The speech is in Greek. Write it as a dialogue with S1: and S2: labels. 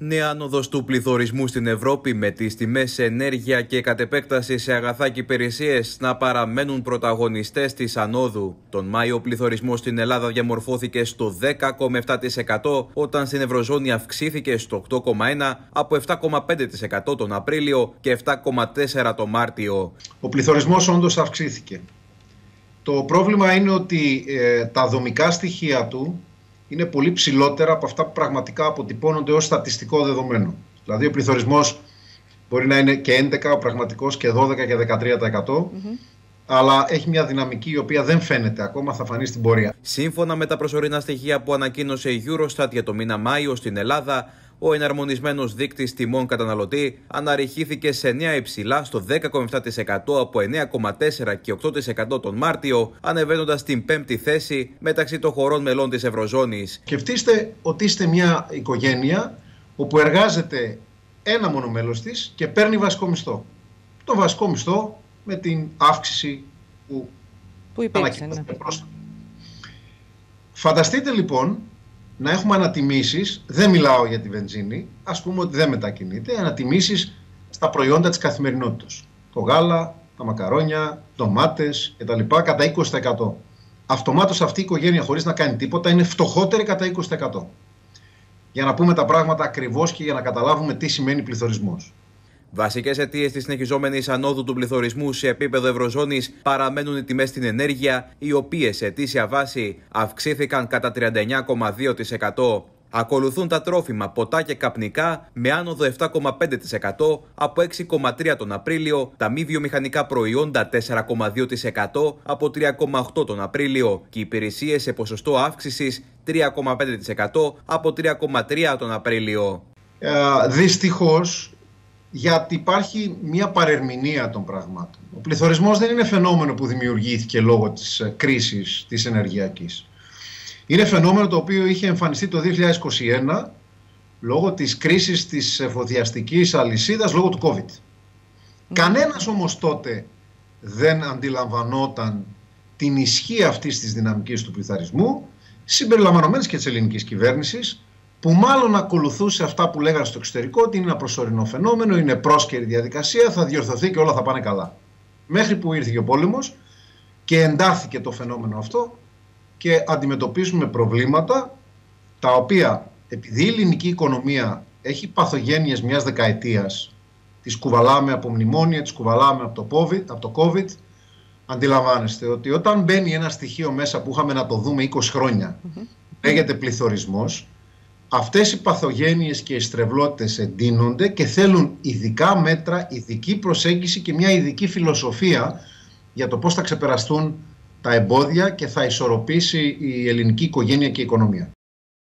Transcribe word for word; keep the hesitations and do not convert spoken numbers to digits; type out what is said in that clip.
S1: Νέα άνοδος του πληθωρισμού στην Ευρώπη, με τις τιμές σε ενέργεια και κατ' επέκταση σε αγαθά και υπηρεσίες να παραμένουν πρωταγωνιστές της ανόδου. Τον Μάιο ο πληθωρισμός στην Ελλάδα διαμορφώθηκε στο δέκα κόμμα επτά τοις εκατό, όταν στην Ευρωζώνη αυξήθηκε στο οκτώ κόμμα ένα τοις εκατό από επτά κόμμα πέντε τοις εκατό τον Απρίλιο και επτά κόμμα τέσσερα τοις εκατό τον Μάρτιο.
S2: Ο πληθωρισμός όντως αυξήθηκε. Το πρόβλημα είναι ότι ε, τα δομικά στοιχεία του είναι πολύ ψηλότερα από αυτά που πραγματικά αποτυπώνονται ως στατιστικό δεδομένο. Δηλαδή ο πληθωρισμός μπορεί να είναι και έντεκα, ο πραγματικός και δώδεκα και δεκατρία τοις εκατό, mm-hmm. αλλά έχει μια δυναμική η οποία δεν φαίνεται ακόμα, θα φανεί στην πορεία.
S1: Σύμφωνα με τα προσωρινά στοιχεία που ανακοίνωσε η Eurostat για το μήνα Μάιο στην Ελλάδα, ο εναρμονισμένος δείκτης τιμών καταναλωτή αναρριχήθηκε σε νέα υψηλά στο δέκα κόμμα επτά τοις εκατό από εννέα κόμμα τέσσερα και οκτώ τοις εκατό τον Μάρτιο, ανεβαίνοντας στην πέμπτη θέση μεταξύ των χωρών μελών της Ευρωζώνης.
S2: Σκεφτείτε ότι είστε μια οικογένεια όπου εργάζεται ένα μόνο μέλος της και παίρνει βασικό μισθό. Το βασικό μισθό με την αύξηση που,
S3: που υπήρξε. Ναι.
S2: Φανταστείτε λοιπόν να έχουμε ανατιμήσεις, δεν μιλάω για τη βενζίνη, ας πούμε ότι δεν μετακινείται, ανατιμήσεις στα προϊόντα της καθημερινότητας. Το γάλα, τα μακαρόνια, ντομάτες κτλ. Κατά είκοσι τοις εκατό. Αυτομάτως αυτή η οικογένεια, χωρίς να κάνει τίποτα, είναι φτωχότερη κατά είκοσι τοις εκατό. Για να πούμε τα πράγματα ακριβώς και για να καταλάβουμε τι σημαίνει πληθωρισμός.
S1: Βασικές αιτίες της συνεχιζόμενης ανόδου του πληθωρισμού σε επίπεδο Ευρωζώνης παραμένουν οι τιμές στην ενέργεια, οι οποίες σε ετήσια βάση αυξήθηκαν κατά τριάντα εννέα κόμμα δύο τοις εκατό. Ακολουθούν τα τρόφιμα, ποτά και καπνικά με άνοδο επτά κόμμα πέντε τοις εκατό από έξι κόμμα τρία τοις εκατό τον Απρίλιο, τα μη βιομηχανικά προϊόντα τέσσερα κόμμα δύο τοις εκατό από τρία κόμμα οκτώ τοις εκατό τον Απρίλιο και οι υπηρεσίες σε ποσοστό αύξησης τρία κόμμα πέντε τοις εκατό από τρία κόμμα τρία τοις εκατό τον Απρίλιο.
S2: Ε, δυστυχώς, γιατί υπάρχει μια παρερμηνία των πραγμάτων. Ο πληθωρισμός δεν είναι φαινόμενο που δημιουργήθηκε λόγω της κρίσης της ενεργειακής. Είναι φαινόμενο το οποίο είχε εμφανιστεί το δύο χιλιάδες είκοσι ένα λόγω της κρίσης της εφοδιαστικής αλυσίδας, λόγω του COVID. Mm. Κανένας όμως τότε δεν αντιλαμβανόταν την ισχύ αυτής της δυναμικής του πληθωρισμού, συμπεριλαμβανομένης και της ελληνικής κυβέρνησης, που μάλλον ακολουθούσε αυτά που λέγανε στο εξωτερικό, ότι είναι ένα προσωρινό φαινόμενο, είναι πρόσκαιρη διαδικασία, θα διορθωθεί και όλα θα πάνε καλά. Μέχρι που ήρθε ο πόλεμος και εντάθηκε το φαινόμενο αυτό και αντιμετωπίζουμε προβλήματα τα οποία, επειδή η ελληνική οικονομία έχει παθογένειες μιας δεκαετίας, τις κουβαλάμε από μνημόνια, τις κουβαλάμε από το COVID, από το COVID, αντιλαμβάνεστε ότι όταν μπαίνει ένα στοιχείο μέσα που είχαμε να το δούμε είκοσι χρόνια, mm-hmm. λέγεται πληθωρισμός, αυτές οι παθογένειες και οι στρεβλότητες εντείνονται και θέλουν ειδικά μέτρα, ειδική προσέγγιση και μια ειδική φιλοσοφία για το πώς θα ξεπεραστούν τα εμπόδια και θα ισορροπήσει η ελληνική οικογένεια και η οικονομία.